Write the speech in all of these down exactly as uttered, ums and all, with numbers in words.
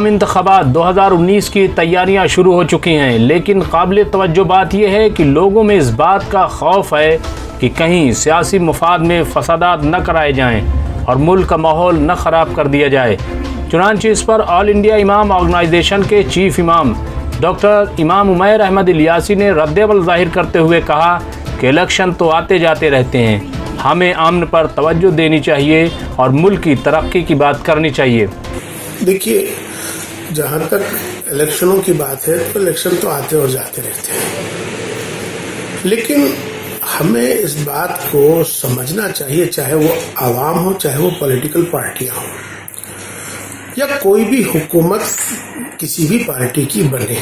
इंतखाबात दो हज़ार उन्नीस की तैयारियां शुरू हो चुकी हैं, लेकिन काबिल तवज्जो बात यह है कि लोगों में इस बात का खौफ है कि कहीं सियासी मुफाद में फसादात न कराए जाएं और मुल्क का माहौल न ख़राब कर दिया जाए। चुनांचे इस पर ऑल इंडिया इमाम ऑर्गेनाइजेशन के चीफ इमाम डॉक्टर इमाम उमैर अहमद इलियासी ने रद्द-ए-अमल ज़ाहिर करते हुए कहा कि इलेक्शन तो आते जाते रहते हैं, हमें अमन पर तवज्जो देनी चाहिए और मुल्क की तरक्की की बात करनी चाहिए। देखिए, जहाँ तक इलेक्शनों की बात है तो इलेक्शन तो आते और जाते रहते हैं, लेकिन हमें इस बात को समझना चाहिए, चाहे वो आवाम हो, चाहे वो पॉलिटिकल पार्टियां हो या कोई भी हुकूमत किसी भी पार्टी की बने,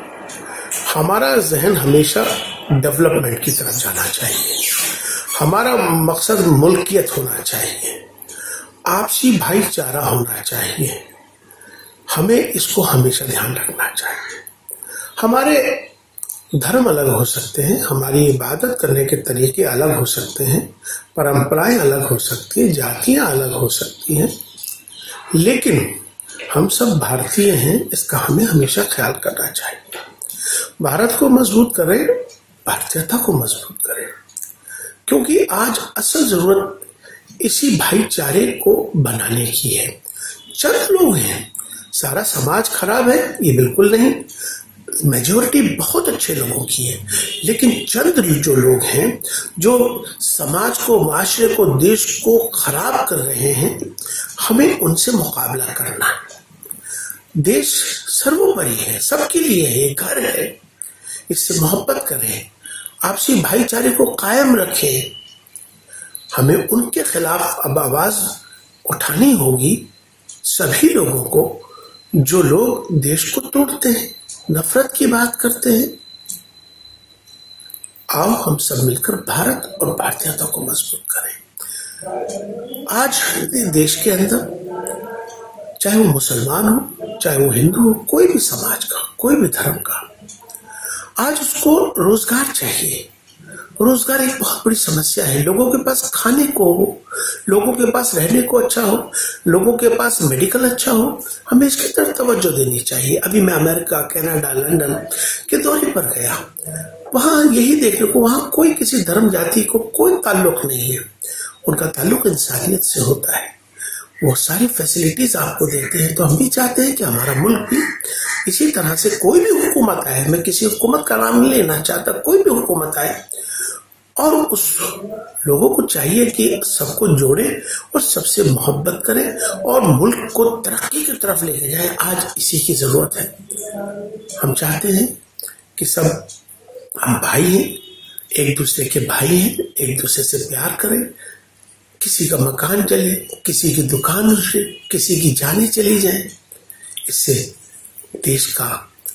हमारा जहन हमेशा डेवलपमेंट की तरफ जाना चाहिए। हमारा मकसद मुल्कियत होना चाहिए, आपसी भाईचारा होना चाहिए। हमें इसको हमेशा ध्यान रखना चाहिए। हमारे धर्म अलग हो सकते हैं, हमारी इबादत करने के तरीके अलग हो सकते हैं, परंपराएं अलग हो सकती हैं, जातियां अलग हो सकती हैं, लेकिन हम सब भारतीय हैं, इसका हमें हमेशा ख्याल करना चाहिए। भारत को मजबूत करें, भारतीयता को मजबूत करें, क्योंकि आज असल जरूरत इसी भाईचारे को बनाने की है। चंद लोग हैं, सारा समाज खराब है ये बिल्कुल नहीं, मेजॉरिटी बहुत अच्छे लोगों की है, लेकिन चंद जो लोग हैं जो समाज को, माशरे को, देश को खराब कर रहे हैं, हमें उनसे मुकाबला करना है। देश सर्वोपरि है, सबके लिए है, घर है, इससे मोहब्बत करें, आपसी भाईचारे को कायम रखें। हमें उनके खिलाफ अब आवाज उठानी होगी, सभी लोगों को जो लोग देश को तोड़ते हैं, नफरत की बात करते हैं। आओ हम सब मिलकर भारत और भारतीयता को मजबूत करें। आज देश के अंदर चाहे वो मुसलमान हो, चाहे वो हिंदू हो, कोई भी समाज का, कोई भी धर्म का, आज उसको रोजगार चाहिए। रोजगार एक बहुत बड़ी समस्या है। लोगों के पास खाने को हो, लोगों के पास रहने को अच्छा हो, लोगों के पास मेडिकल अच्छा हो, हमें इसकी तरफ तवज्जो देनी चाहिए। अभी मैं अमेरिका, कनाडा, लंदन के दौरे पर गया, वहां यही देखने को, वहां कोई किसी धर्म जाति को कोई ताल्लुक नहीं है, उनका ताल्लुक इंसानियत से होता है। वो सारी फैसिलिटीज आपको देते हैं। तो हम भी चाहते हैं कि हमारा मुल्क भी इसी तरह से, कोई भी हुकूमत आए, मैं किसी हुकूमत का नाम नहीं लेना चाहता, कोई भी हुकूमत आए और उस लोगों को चाहिए कि सबको जोड़े और सबसे मोहब्बत करें और मुल्क को तरक्की की तरफ लेके जाए। आज इसी की जरूरत है। हम चाहते हैं कि सब हम भाई हैं, एक दूसरे के भाई हैं, एक दूसरे से प्यार करें। किसी का मकान जले, किसी की दुकान उजड़े, किसी की जाने चली जाए, इससे देश का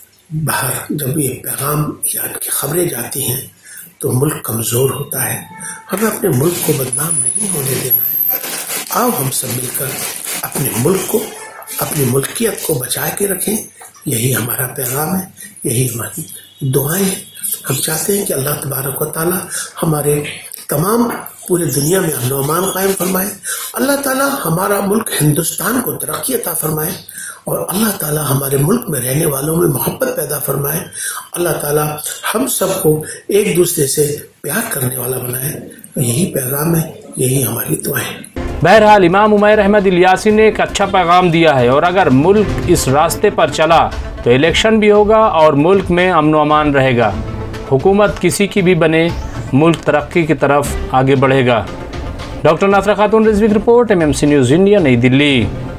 बाहर जब ये पैगाम या इनकी खबरें जाती हैं तो मुल्क कमजोर होता है। हमें अपने मुल्क को बदनाम नहीं होने देना है। आओ हम सब मिलकर अपने मुल्क को, अपनी मुल्कियत को बचा के रखें। यही हमारा पैगाम है, यही हमारी दुआएं हैं। हम चाहते हैं कि अल्लाह तबारक व तआला हमारे तमाम पूरे दुनिया में अमन व अमान कायम फरमाए। अल्लाह ताला हमारा मुल्क हिंदुस्तान को तरक्की अता फरमाए और अल्लाह ताला हमारे मुल्क में रहने वालों में मोहब्बत पैदा फरमाए। अल्लाह ताला हम सबको एक दूसरे से प्यार करने वाला बनाए। यही पैगाम है, यही हमारी दुआएं। बहरहाल इमाम उमैर अहमद इलियासी ने एक अच्छा पैगाम दिया है और अगर मुल्क इस रास्ते पर चला तो इलेक्शन भी होगा और मुल्क में अमन व अमान रहेगा। हुकूमत किसी की भी बने, मुल्क तरक्की की तरफ आगे बढ़ेगा। डॉक्टर नासरा खातून रिजवी की report, M M C news India, New Delhi.